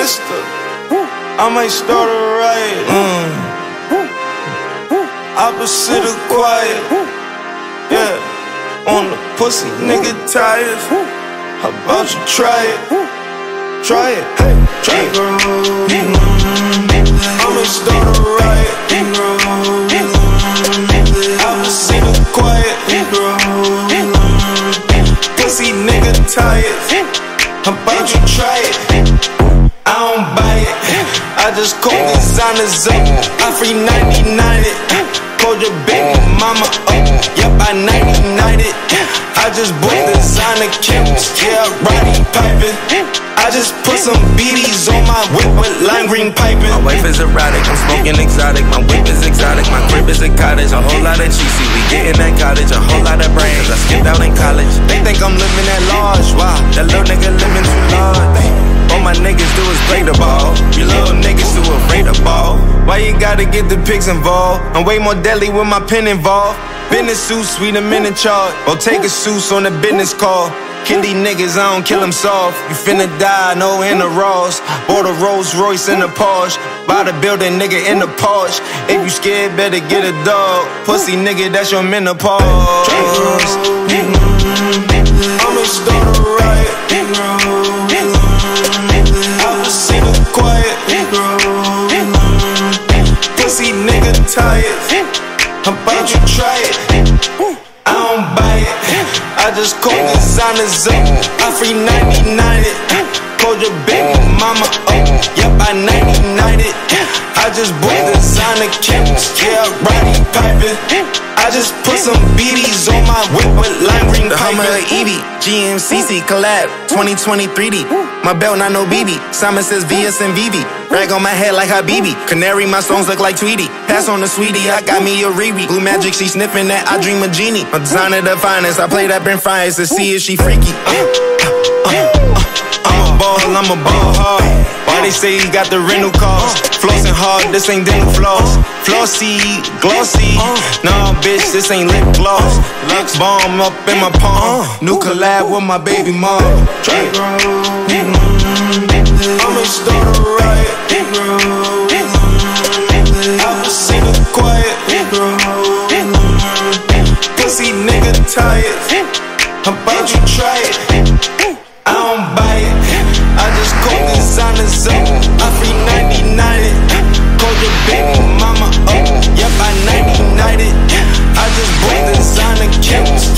Mista. I might start a riot. Opposite of quiet. Yeah, on the pussy, nigga tired. How about you try it? Try it, hey, try it. I'ma start a riot. Opposite of quiet. Pussy nigga tired. How about you try it? I don't buy it. I just call designers up. I free 99 it. Called your baby mama up. Yep, I nighty-night it. I just bought designer kilts. Yeah, Roddy Pipe. I just put some BDs on my whip with lime green piping. My wife is erotic, I'm smoking exotic. My whip is exotic, my crib is a cottage. A whole lot of cheesy, we gettin' that cottage. A whole lot of brains, I skipped out in college. They think I'm living at large, wow. That little nigga living too large. All my niggas do is play the ball. You little niggas too afraid to ball. Why you gotta get the pigs involved? I'm way more deadly with my pen involved. Business suit, sweet, I'm in charge. Or take a suit on the business call. Kill these niggas, I don't kill them soft. You finna die, no in the Ross. Bought a Rolls Royce in the Porsche. Buy the building, nigga, in the Porsche. If you scared, better get a dog. Pussy nigga, that's your menopause. I'ma start a riot. I'ma see the quiet. Pussy nigga tired. How about you try it? I don't buy it. I just call designers up. I free 99 it. Called your baby mama up. Yep, I nighty-night it. I just bought designer kilts. Yeah, Roddy Pipe. I just put some BDs on my whip with lime green piping. The Hummer Evie, GMCC collab, 2020 3D. My belt not no BB. Simon says VS and VV. Rag on my head like Habibi. Canary, my songs look like Tweety. Pass on the sweetie, I got me a Riri. Blue magic, she sniffing that, I dream a genie. My designer the finest, I play that Brent Fires to see if she freaky. I'm a ball hard. Why they say he got the rental cars? Flossing hard, this ain't dental floss. Flossy, glossy. Nah, bitch, this ain't lip gloss. Lux bomb up in my palm. New collab with my baby mom. I'ma start a riot. I'ma see the quiet. Pussy nigga tired. How about you try it? I don't buy it. I just call designers up. I free 99 it. Called your baby mama up. Yep, I nighty-night it. I just bought designer kilts.